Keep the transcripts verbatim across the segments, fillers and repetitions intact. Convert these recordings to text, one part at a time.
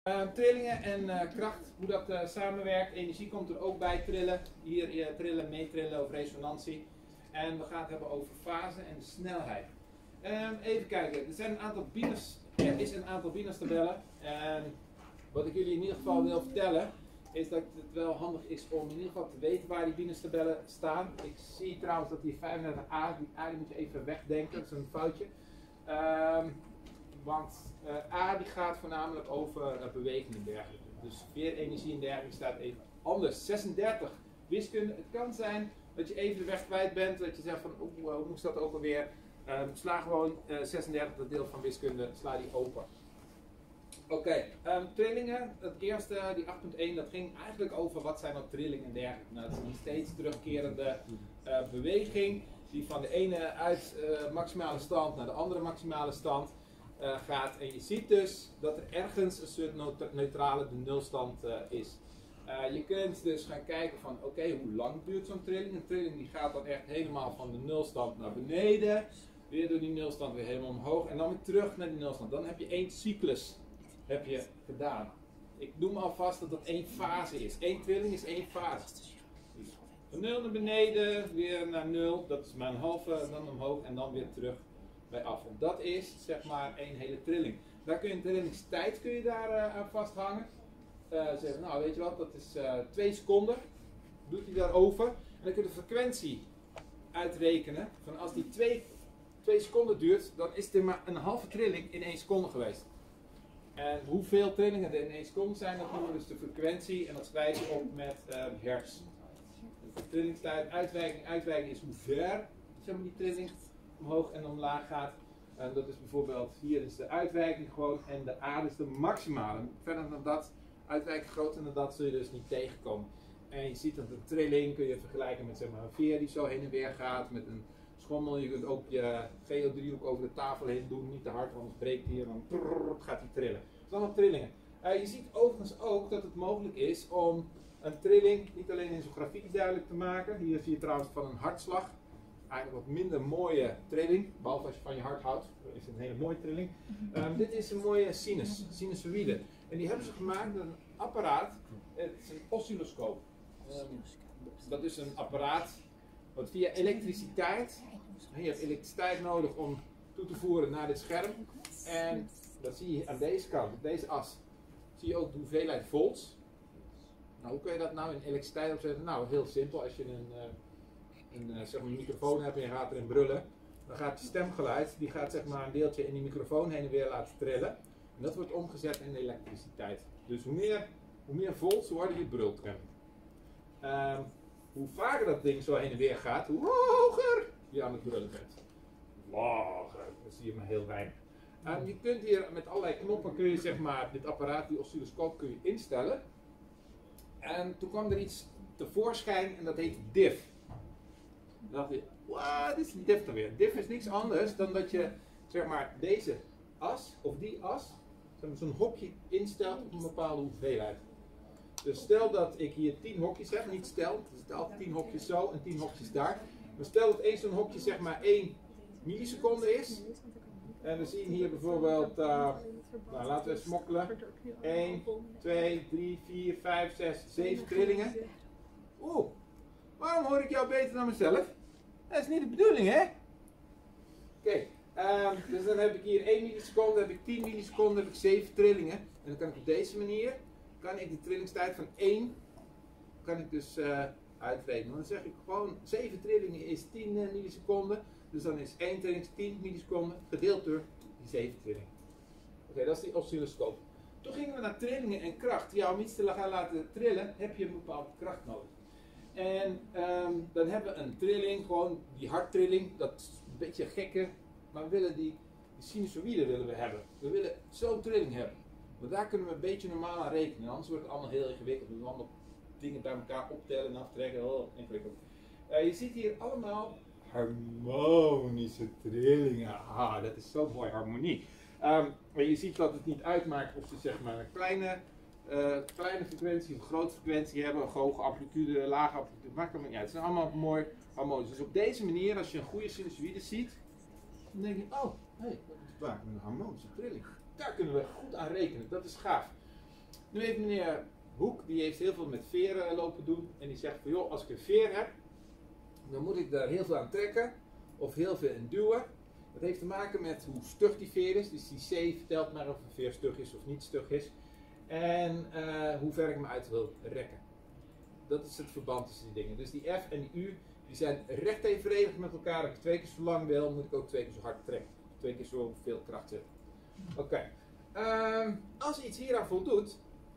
Uh, trillingen en uh, kracht, hoe dat uh, samenwerkt. Energie komt er ook bij trillen. Hier uh, trillen, meetrillen of resonantie. En we gaan het hebben over fase en snelheid. Um, even kijken, er, zijn een aantal binars, er is een aantal binars-tabellen. En wat ik jullie in ieder geval wil vertellen, is dat het wel handig is om in ieder geval te weten waar die binars-tabellen staan. Ik zie trouwens dat die vijfendertig A, die A die moet je even wegdenken, dat is een foutje. Um, Want uh, A die gaat voornamelijk over uh, beweging en dergelijke. Dus veerenergie en dergelijke staat even anders. zesendertig wiskunde. Het kan zijn dat je even de weg kwijt bent. Dat je zegt van hoe uh, moest dat ook alweer. Um, sla gewoon uh, zesendertig, dat deel van wiskunde, sla die open. Oké, okay, um, trillingen. Het eerste, die acht punt één, dat ging eigenlijk over wat zijn nou trillingen en dergelijke. Nou, dat is een steeds terugkerende uh, beweging. Die van de ene uit uh, maximale stand naar de andere maximale stand. Uh, gaat. En je ziet dus dat er ergens een soort neutrale de nulstand uh, is. Uh, je kunt dus gaan kijken van oké, okay, hoe lang duurt zo'n trilling? Een trilling die gaat dan echt helemaal van de nulstand naar beneden. Weer door die nulstand weer helemaal omhoog. En dan weer terug naar die nulstand. Dan heb je één cyclus heb je gedaan. Ik noem alvast dat dat één fase is. Eén trilling is één fase. Dus van nul naar beneden, weer naar nul. Dat is maar een halve, dan omhoog en dan weer terug bij af. En dat is zeg maar één hele trilling. Daar kun je een trillingstijd kun je daar uh, aan vasthangen. Uh, zeggen, nou weet je wat, dat is uh, twee seconden. Doet hij daarover. En dan kun je de frequentie uitrekenen. Van als die twee, twee seconden duurt, dan is er maar een halve trilling in één seconde geweest. En hoeveel trillingen er in één seconde zijn, dat noemen we dus de frequentie. En dat schrijf je op met uh, hertz. De trillingstijd, uitwijking, uitwijking is hoe ver zeg maar, die trilling omhoog en omlaag gaat. En dat is bijvoorbeeld, hier is de uitwijking gewoon en de A is de maximale. Verder dan dat, uitwijking groter dan dat, zul je dus niet tegenkomen. En je ziet dat een trilling kun je vergelijken met zeg maar, een veer die zo heen en weer gaat, met een schommel. Je kunt ook je geodriehoek over de tafel heen doen, niet te hard, want het breekt hier en dan prrr, gaat hij trillen. Dat zijn allemaal trillingen. Uh, je ziet overigens ook dat het mogelijk is om een trilling niet alleen in zo'n grafiek duidelijk te maken. Hier zie je trouwens van een hartslag. Eigenlijk wat minder mooie trilling, behalve als je van je hart houdt, dan is het een hele mooie trilling. Um, dit is een mooie sinus, sinusoïde. En die hebben ze gemaakt met een apparaat, het is een oscilloscoop. Um, dat is een apparaat wat via elektriciteit, je hebt elektriciteit nodig om toe te voeren naar dit scherm. En dat zie je aan deze kant, op deze as, zie je ook de hoeveelheid volts. Nou, hoe kun je dat nou in elektriciteit opzetten? Nou, heel simpel, als je een... Uh, Een, uh, zeg maar, een microfoon hebt en je gaat erin brullen, dan gaat je stemgeluid, die gaat zeg maar, een deeltje in die microfoon heen en weer laten trillen. En dat wordt omgezet in elektriciteit. Dus hoe meer, hoe meer volts, hoe harder je brult. Uh, hoe vaker dat ding zo heen en weer gaat, hoe hoger je aan het brullen bent. Lager, dat zie je maar heel weinig. Uh, je kunt hier met allerlei knoppen, kun je zeg maar, dit apparaat, die oscilloscoop, kun je instellen. En toen kwam er iets tevoorschijn en dat heet D I F. Dan dacht je, wat is die D I F dan weer? D I F is niks anders dan dat je zeg maar, deze as of die as zo'n hokje instelt op een bepaalde hoeveelheid. Dus stel dat ik hier tien hokjes heb, niet stel, er zitten altijd tien hokjes zo en tien hokjes daar. Maar stel dat één zo'n hokje zeg maar één milliseconde is. En dan zie je hier bijvoorbeeld, uh, nou, laten we smokkelen, één, twee, drie, vier, vijf, zes, zeven trillingen. Oeh. Waarom hoor ik jou beter dan mezelf? Dat is niet de bedoeling, hè? Oké, okay, um, dus dan heb ik hier één milliseconde, heb ik tien milliseconden, heb ik zeven trillingen. En dan kan ik op deze manier, kan ik de trillingstijd van één, kan ik dus uh, uitrekenen. Dan zeg ik gewoon, zeven trillingen is tien uh, milliseconden. Dus dan is één trilling tien milliseconden, gedeeld door die zeven trillingen. Oké, okay, dat is die oscilloscoop. Toen gingen we naar trillingen en kracht. Ja, om iets te gaan laten trillen, heb je een bepaalde kracht nodig. En um, dan hebben we een trilling, gewoon die harttrilling, dat is een beetje gekke, maar we willen die, die sinusoïde willen we hebben. We willen zo'n trilling hebben. Maar daar kunnen we een beetje normaal aan rekenen, anders wordt het allemaal heel ingewikkeld. We moeten allemaal dingen bij elkaar optellen en aftrekken, heel ingewikkeld. Uh, je ziet hier allemaal harmonische trillingen. Ah, dat is zo mooi, harmonie. Um, maar je ziet dat het niet uitmaakt of ze zeg maar een kleine... Uh, kleine frequentie, een grote frequentie hebben, een hoge amplitude, lage amplitude, maakt het niet uit. Het zijn allemaal mooi harmonisch. Dus op deze manier, als je een goede sinusoïde ziet, dan denk je, oh, hé, hey, dat is waar, een harmonische trilling. Daar kunnen we goed aan rekenen, dat is gaaf. Nu heeft meneer Hoek, die heeft heel veel met veren lopen doen. En die zegt van joh, als ik een veer heb, dan moet ik daar heel veel aan trekken. Of heel veel in duwen. Dat heeft te maken met hoe stug die veer is. Dus die C vertelt maar of een veer stug is of niet stug is. En uh, hoe ver ik hem uit wil rekken. Dat is het verband tussen die dingen. Dus die F en die U, die zijn recht evenredig met elkaar. Als ik twee keer zo lang wil, moet ik ook twee keer zo hard trekken. Twee keer zo veel kracht zetten. Oké. Okay. Um, als je iets hieraan voldoet,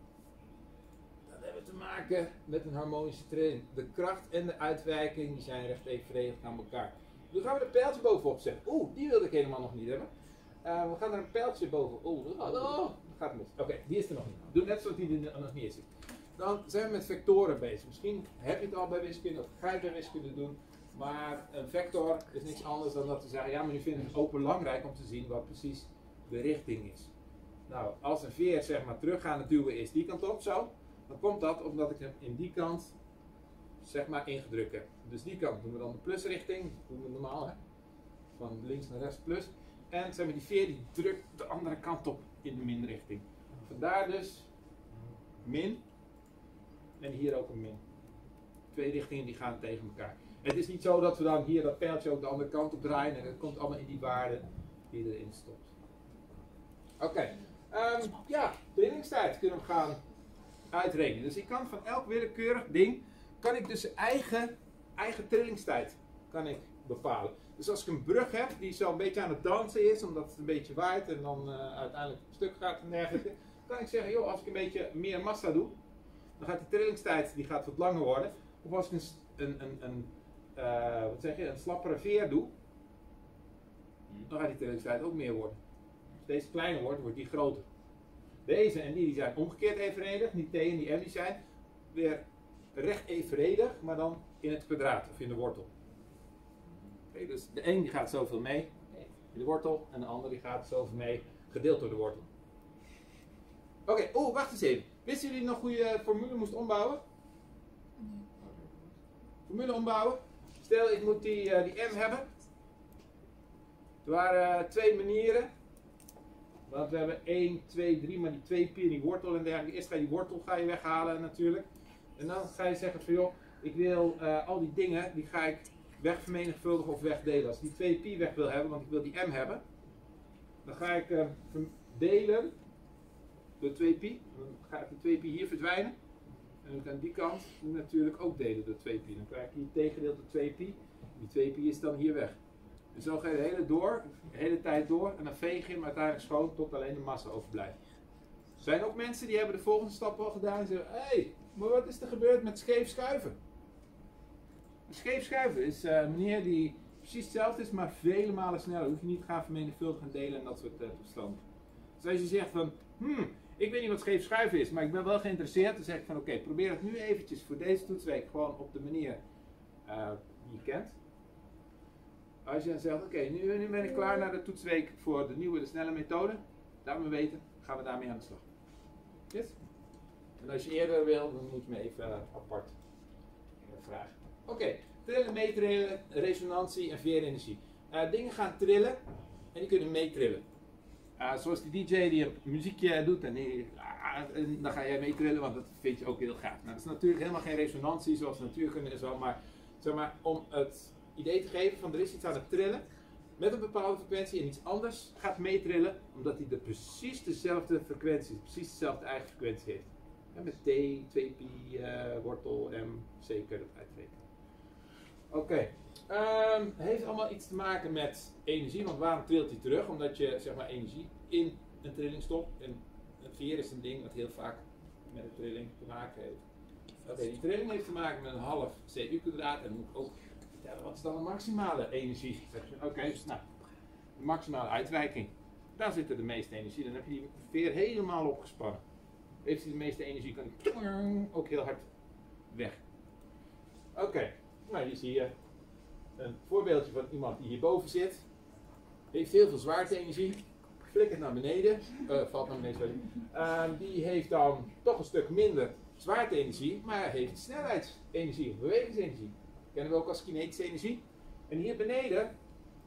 dan hebben we te maken met een harmonische trilling. De kracht en de uitwijking die zijn recht evenredig aan elkaar. Nu gaan we een pijltje bovenop zetten. Oeh, die wilde ik helemaal nog niet hebben. Uh, we gaan er een pijltje boven. Oeh, oh, oh, dat gaat mis. Oké, okay, die is er nog niet. Doe net zoals die er nog niet is. Dan zijn we met vectoren bezig. Misschien heb je het al bij wiskunde of ga je het bij wiskunde doen. Maar een vector is niks anders dan dat we zeggen, ja, maar nu vind ik het ook belangrijk om te zien wat precies de richting is. Nou, als een veer zeg maar terug gaan duwen is die kant op zo, dan komt dat omdat ik hem in die kant zeg maar ingedrukt heb. Dus die kant doen we dan de plusrichting, dat doen we normaal hè, van links naar rechts plus. En zeg maar, die veer die drukt de andere kant op in de minrichting. Vandaar dus min en hier ook een min. Twee richtingen die gaan tegen elkaar. Het is niet zo dat we dan hier dat pijltje ook de andere kant op draaien en het komt allemaal in die waarde die erin stopt. Oké, okay. um, ja, trillingstijd kunnen we gaan uitrekenen. Dus ik kan van elk willekeurig ding, kan ik dus eigen, eigen trillingstijd kan ik bepalen. Dus als ik een brug heb die zo een beetje aan het dansen is, omdat het een beetje waait en dan uh, uiteindelijk stuk gaat en dergelijke, kan ik zeggen, joh, als ik een beetje meer massa doe, dan gaat die trillingstijd die gaat wat langer worden. Of als ik een, een, een, een, uh, wat zeg je, een slappere veer doe, dan gaat die trillingstijd ook meer worden. Als deze kleiner wordt, wordt die groter. Deze en die, die zijn omgekeerd evenredig, die T en die M die zijn weer recht evenredig, maar dan in het kwadraat of in de wortel. Okay, dus de een die gaat zoveel mee in de wortel en de ander die gaat zoveel mee gedeeld door de wortel. Oké, okay, oh wacht eens even. Wisten jullie nog hoe je formule moest ombouwen? Formule ombouwen. Stel ik moet die, uh, die M hebben. Er waren uh, twee manieren. Want we hebben één, twee, drie, maar die twee pi en die wortel en dergelijke. Eerst ga je die wortel ga je weghalen natuurlijk. En dan ga je zeggen van joh, ik wil uh, al die dingen, die ga ik wegvermenigvuldigen of wegdelen. Als ik die twee pi weg wil hebben, want ik wil die m hebben, dan ga ik uh, delen door twee pi. Dan gaat die twee pi hier verdwijnen. En dan kan die kant natuurlijk ook delen door twee pi. Dan krijg je hier tegengedeeld door twee pi. Die twee pi is dan hier weg. En zo ga je de hele, door, de hele tijd door en dan veeg je hem uiteindelijk schoon tot alleen de massa overblijft. Er zijn ook mensen die hebben de volgende stap al gedaan en zeggen, hé, hey, maar wat is er gebeurd met scheef schuiven? Scheef schuiven is uh, een manier die precies hetzelfde is, maar vele malen sneller. Hoef je niet te gaan vermenigvuldigen en delen en dat soort uh, toestanden. Dus als je zegt van, hmm, ik weet niet wat scheef schuiven is, maar ik ben wel geïnteresseerd, dan zeg ik van oké, okay, probeer het nu eventjes voor deze toetsweek gewoon op de manier uh, die je kent. Als je dan zegt, oké, okay, nu, nu ben ik klaar naar de toetsweek voor de nieuwe, de snelle methode, laat me weten, gaan we daarmee aan de slag. Yes? En als je eerder wil, dan moet je me even uh, apart uh, vragen. Oké, okay. Trillen, meetrillen, resonantie en veerenergie. Uh, dingen gaan trillen en die kunnen meetrillen. Uh, zoals die D J die een muziekje doet en, die, uh, en dan ga jij meetrillen, want dat vind je ook heel gaaf. Nou, dat is natuurlijk helemaal geen resonantie zoals natuurkunde en zo, maar, zeg maar om het idee te geven van er is iets aan het trillen met een bepaalde frequentie en iets anders gaat meetrillen, omdat hij de precies dezelfde frequentie, precies dezelfde eigen frequentie heeft. Ja, met T, twee pi, uh, wortel, M, C kun je dat uitrekenen. Oké, okay. um, het heeft allemaal iets te maken met energie, want waarom trilt hij terug? Omdat je zeg maar energie in een trilling stopt. En een veer is een ding wat heel vaak met een trilling te maken heeft. Oké, okay, die trilling heeft te maken met een half C U kwadraat en dan moet ik ook vertellen wat is dan de maximale energie? Oké, okay, dus nou, de maximale uitwijking. Daar zit er de meeste energie, dan heb je die veer helemaal opgespannen. Heeft hij de meeste energie, kan hij ook heel hard weg. Oké. Okay. Nou, hier zie je een voorbeeldje van iemand die hierboven zit. Heeft heel veel zwaarte-energie. Flikkert naar beneden. Uh, valt naar beneden, sorry. Uh, die heeft dan toch een stuk minder zwaarte-energie, maar heeft snelheidsenergie of bewegingsenergie. Dat kennen we ook als kinetische energie. En hier beneden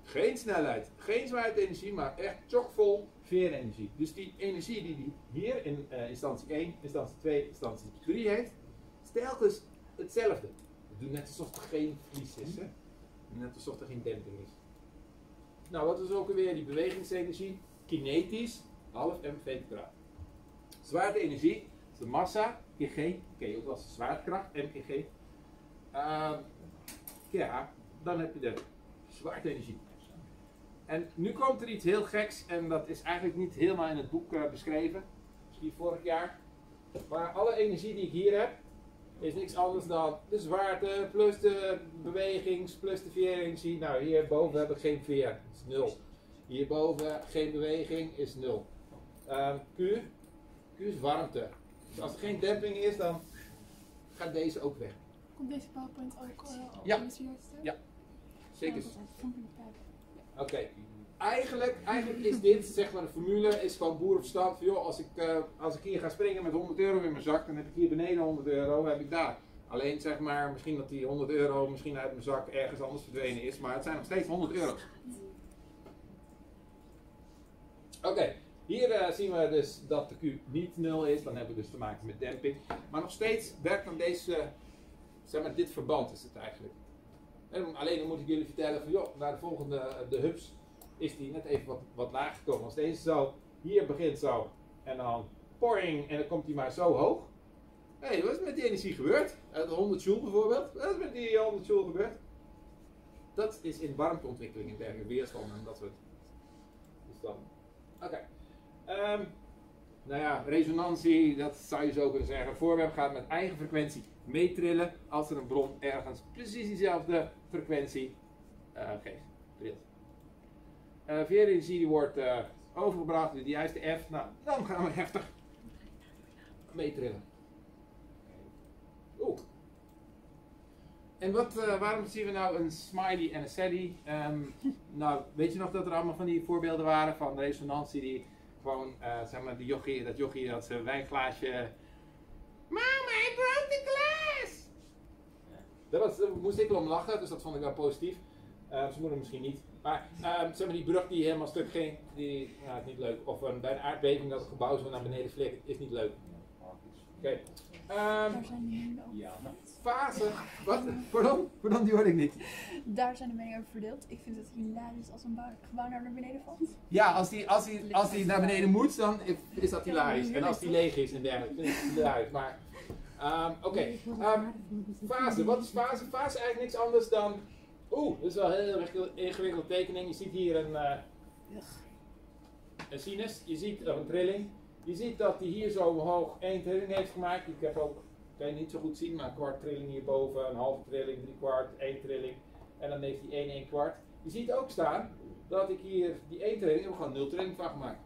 Geen snelheid, geen zwaartenergie, maar echt chockvol veerenergie. Dus die energie die hij hier in uh, instantie één, instantie twee, instantie drie heeft, is telkens hetzelfde. We doen net alsof er geen vlies is, hè? Net alsof er geen demping is. Nou, wat is ook alweer die bewegingsenergie? Kinetisch, half mv kwadraat. Zwaarteenergie is de massa, keer g, oké, okay, ook als zwaartekracht, m keer g. Uh, keer h, dan heb je de zwaarteenergie. En nu komt er iets heel geks en dat is eigenlijk niet helemaal in het boek uh, beschreven. Misschien vorig jaar. Maar alle energie die ik hier heb, is niks anders dan de zwaarte plus de bewegings plus de veerenergie. Nou, hierboven heb ik geen veer, dat is nul. Hierboven geen beweging, is nul. Uh, Q, Q is warmte. Dus als er geen demping is, dan gaat deze ook weg. Komt deze PowerPoint ook uh, op ja. de juiste? Ja, zeker. Oké, Okay. eigenlijk, eigenlijk is dit, zeg maar, de formule is gewoon boerenverstand van joh, als ik, uh, als ik hier ga springen met honderd euro in mijn zak, dan heb ik hier beneden honderd euro, heb ik daar. Alleen zeg maar, misschien dat die honderd euro misschien uit mijn zak ergens anders verdwenen is, maar het zijn nog steeds honderd euro. Oké, okay. Hier uh, zien we dus dat de Q niet nul is, dan hebben we dus te maken met demping. Maar nog steeds werkt dan deze, uh, zeg maar, dit verband is het eigenlijk. En alleen dan moet ik jullie vertellen van joh, naar de volgende, de hubs, is die net even wat, wat laag gekomen. Als deze zo, hier begint zo, en dan poring, en dan komt die maar zo hoog. Hé, hey, wat is met die energie gebeurd? Uh, honderd joule bijvoorbeeld, wat is met die honderd joule gebeurd? Dat is in warmteontwikkeling in dergelijke weerstanden en dat soort toestanden. Oké. Okay. Um, nou ja, resonantie, dat zou je zo kunnen zeggen. Een voorwerp gaat met eigen frequentie meetrillen als er een bron ergens precies diezelfde frequentie uh, geeft. Uh, veerenergie die wordt uh, overgebracht door de juiste F. Nou, dan gaan we heftig meetrillen. Oeh. En wat, uh, waarom zien we nou een smiley en een sadie? Um, nou, weet je nog dat er allemaal van die voorbeelden waren van resonantie die gewoon, uh, zeg maar, die jochie, dat jochie dat zijn wijnglaasje... Mama, I broke the glass! Daar was, uh, moest ik wel om lachen, dus dat vond ik wel positief. Uh, ze moeten misschien niet. Maar uh, zeg maar die brug die helemaal stuk ging, die ja, is niet leuk. Of um, bij een aardbeving dat het gebouw zo naar beneden flikkert, is niet leuk. Oké. Okay. Um, ja. Fase. Wat? Pardon? Pardon, die hoorde ik niet. Daar zijn de meningen over verdeeld. Ik vind het hilarisch als een gebouw naar beneden valt. Ja, als die, als die, als die naar beneden moet, dan is dat hilarisch. En als die leeg is en dergelijke, dan is het hilarisch. Maar, um, oké. Okay. Um, fase. Wat is fase? Fase is eigenlijk niks anders dan... Oeh, dat is wel een heel ingewikkelde tekening. Je ziet hier een, uh, een sinus, je ziet uh, een trilling. Je ziet dat hij hier zo hoog één trilling heeft gemaakt. Ik heb ook, kan je niet zo goed zien, maar een kwart trilling hierboven, een halve trilling, drie kwart, één trilling. En dan heeft hij één, één kwart. Je ziet ook staan dat ik hier die één trilling, heb ik gewoon nul trilling van gemaakt.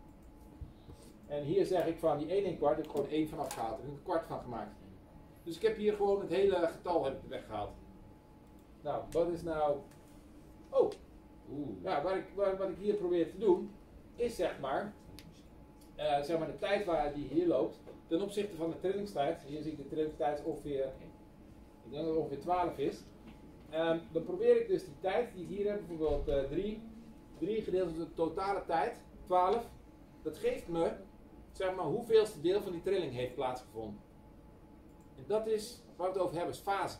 En hier zeg ik van die één, één kwart, heb ik gewoon één van afgehaald. Heb ik een kwart van gemaakt. Dus ik heb hier gewoon het hele getal heb ik weggehaald. Nou, wat is nou... Oh, Oeh. Ja, wat, ik, wat, wat ik hier probeer te doen, is zeg maar, uh, zeg maar de tijd waar die hier loopt, ten opzichte van de trillingstijd. Hier zie ik de trillingstijd ongeveer, ik denk dat het ongeveer twaalf is. Um, dan probeer ik dus die tijd die ik hier heb, bijvoorbeeld drie gedeeld door de totale tijd, twaalf. Dat geeft me, zeg maar, hoeveelste deel van die trilling heeft plaatsgevonden. En dat is, waar we het over hebben, is fase.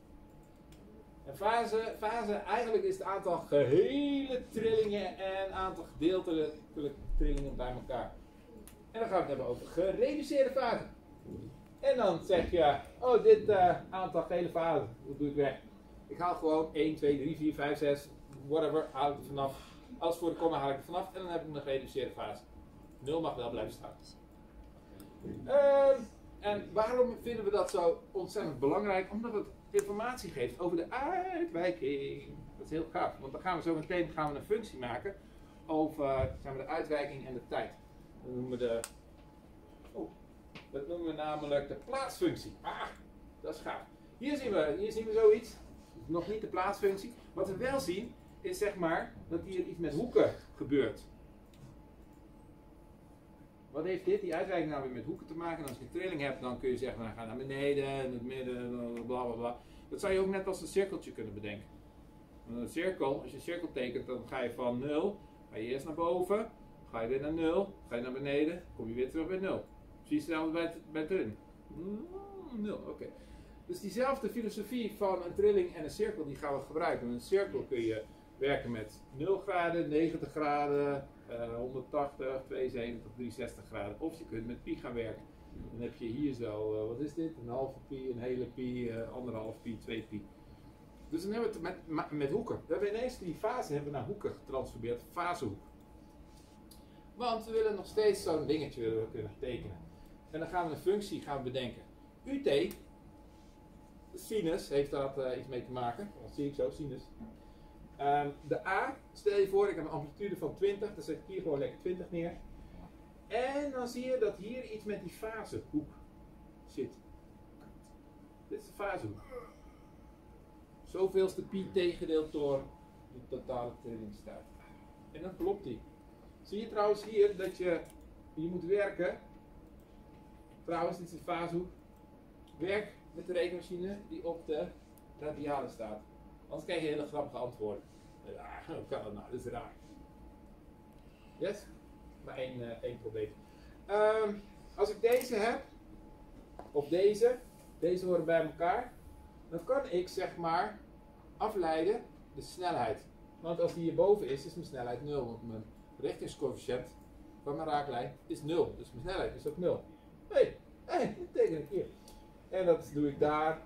En fase, fase, eigenlijk is het aantal gehele trillingen en aantal gedeeltelijke trillingen bij elkaar. En dan gaan we het hebben over gereduceerde fase. En dan zeg je, oh dit uh, aantal gehele fasen, dat doe ik weg. Ik haal gewoon één, twee, drie, vier, vijf, zes, whatever, haal ik er vanaf. Alles voor de komma haal ik er vanaf en dan heb ik een gereduceerde fase. nul mag wel blijven staan. Uh, en waarom vinden we dat zo ontzettend belangrijk? Omdat het informatie geeft over de uitwijking. Dat is heel gaaf, want dan gaan we zo meteen gaan we een functie maken over zeg maar, de uitwijking en de tijd. Dat noemen we de, oh, dat noemen we namelijk de plaatsfunctie. Ah, dat is gaaf. Hier zien we, hier zien we zoiets. Nog niet de plaatsfunctie. Wat we wel zien is zeg maar dat hier iets met hoeken gebeurt. Wat heeft dit? Die uitwijking nou weer met hoeken te maken. En als je een trilling hebt, dan kun je zeggen, nou, ga naar beneden, in het midden, bla bla bla. Dat zou je ook net als een cirkeltje kunnen bedenken. Een cirkel, als je een cirkel tekent, dan ga je van nul, ga je eerst naar boven, ga je weer naar nul, ga je naar beneden, kom je weer terug bij nul. Precies hetzelfde bij, bij trilling. nul, oké. Okay. Dus diezelfde filosofie van een trilling en een cirkel, die gaan we gebruiken. Met een cirkel kun je werken met nul graden, negentig graden, uh, honderdtachtig, tweeënzeventig, driehonderdzestig graden. Of je kunt met pi gaan werken. Dan heb je hier zo, uh, wat is dit? Een halve pi, een hele pi, uh, anderhalf pi, twee pi. Dus dan hebben we het met, met hoeken. We hebben ineens die fase hebben naar hoeken getransformeerd, fasehoek. Want we willen nog steeds zo'n dingetje willen we kunnen tekenen. En dan gaan we een functie gaan we bedenken. U T, sinus, heeft daar uh, iets mee te maken. Dat zie ik zo, sinus. Um, de A, stel je voor, ik heb een amplitude van twintig, dan zet ik hier gewoon lekker twintig neer. En dan zie je dat hier iets met die fasehoek zit. Dit is de fasehoek. Zoveelste pi tegendeeld door de totale trillingstijd. En dan klopt die. Zie je trouwens hier dat je, je moet werken. Trouwens, dit is de fasehoek. Werk met de rekenmachine die op de radiale staat. Anders krijg je hele grappige antwoorden. Ja, hoe kan dat nou? Dat is raar. Yes? Maar één, uh, één probleem. Um, als ik deze heb, of deze, deze horen bij elkaar, dan kan ik zeg maar afleiden de snelheid. Want als die hierboven is, is mijn snelheid nul. Want mijn richtingscoëfficiënt van mijn raaklijn is nul. Dus mijn snelheid is ook nul. Hé, hey, hey, dat teken ik hier. En dat doe ik daar.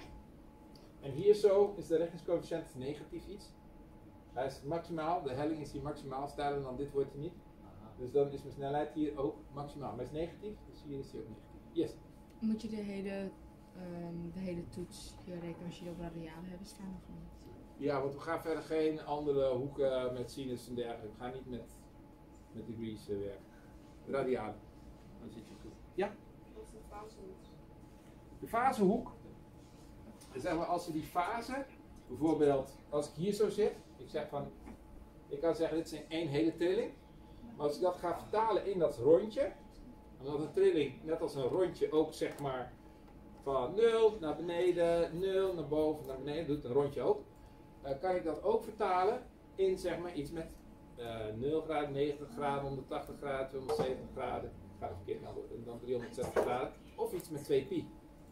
En hier zo is de richtingscoëfficiënt negatief iets. Hij is maximaal, de helling is hier maximaal, steiler dan dit wordt hij niet. Dus dan is mijn snelheid hier ook maximaal. Maar hij is negatief, dus hier is hij ook negatief. Yes. Moet je de hele, um, de hele toets, je rekenmachine op radialen hebben staan of niet? Ja, want we gaan verder geen andere hoeken met sinus en dergelijke. We gaan niet met, met degrees uh, werken. Radialen. Dan zit je goed. Ja? Wat is de fasehoek? De fasehoek. Zeg maar, als we die fase, bijvoorbeeld als ik hier zo zit, ik zeg van, ik kan zeggen dit is één hele trilling. Maar als ik dat ga vertalen in dat rondje, omdat een trilling net als een rondje ook zeg maar van nul naar beneden, nul naar boven, naar beneden, doet een rondje ook. Uh, kan ik dat ook vertalen in zeg maar iets met uh, nul graden, negentig graden, honderdtachtig graden, tweehonderdzeventig graden, ga ik verkeerd nou en dan driehonderdzestig graden, of iets met twee pi.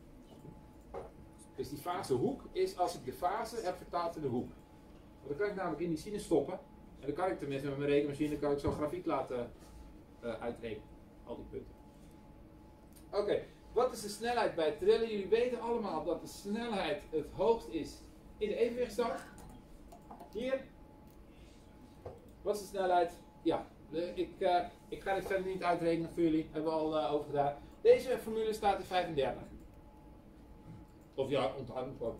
Dus die fasehoek is als ik de fase heb vertaald in de hoek. Want dan kan ik namelijk in die sinus stoppen. En dan kan ik tenminste met mijn rekenmachine kan ik zo'n grafiek laten uh, uitrekenen. Al die punten. Oké, okay. Wat is de snelheid bij het trillen? Jullie weten allemaal dat de snelheid het hoogst is in de evenwichtstand. Hier. Wat is de snelheid? Ja, de, ik, uh, ik ga dit verder niet uitrekenen voor jullie. Hebben we al uh, over gedaan. Deze formule staat in vijfendertig. Of ja, onthouden gewoon.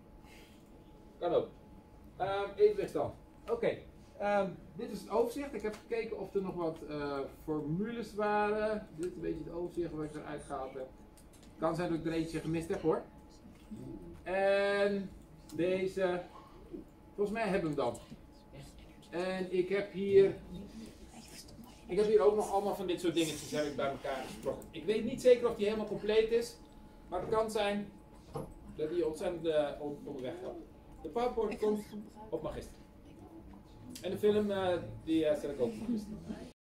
Kan ook. Um, evenwichtstand. Oké. Okay. Um, dit is het overzicht. Ik heb gekeken of er nog wat uh, formules waren. Dit is een beetje het overzicht wat ik eruit gehaald heb. Het kan zijn dat ik er eentje gemist heb hoor. En deze. Volgens mij hebben we hem dan. En ik heb hier. Ik heb hier ook nog allemaal van dit soort dingetjes heb ik bij elkaar gesproken. Ik weet niet zeker of die helemaal compleet is. Maar het kan zijn dat die ontzettend uh, onderweg gaat. De PowerPoint komt op Magister. En de film uh, die uh, zet ik ook op Magister.